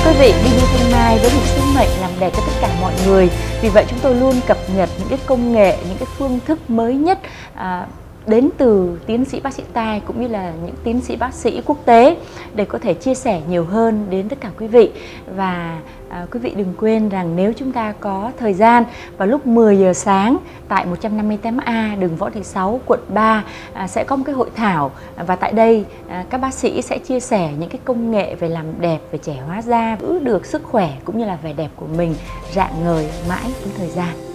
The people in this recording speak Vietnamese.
quý vị, BB Thanh Mai với một sứ mệnh làm đẹp cho tất cả mọi người. Vì vậy chúng tôi luôn cập nhật những cái công nghệ, những cái phương thức mới nhất đến từ tiến sĩ bác sĩ tai cũng như là những tiến sĩ bác sĩ quốc tế để có thể chia sẻ nhiều hơn đến tất cả quý vị. Và quý vị đừng quên rằng nếu chúng ta có thời gian vào lúc 10 giờ sáng tại 158A đường Võ Thị Sáu, quận 3 sẽ có một cái hội thảo, và tại đây các bác sĩ sẽ chia sẻ những cái công nghệ về làm đẹp, về trẻ hóa da, giữ được sức khỏe cũng như là vẻ đẹp của mình rạng ngời mãi với thời gian.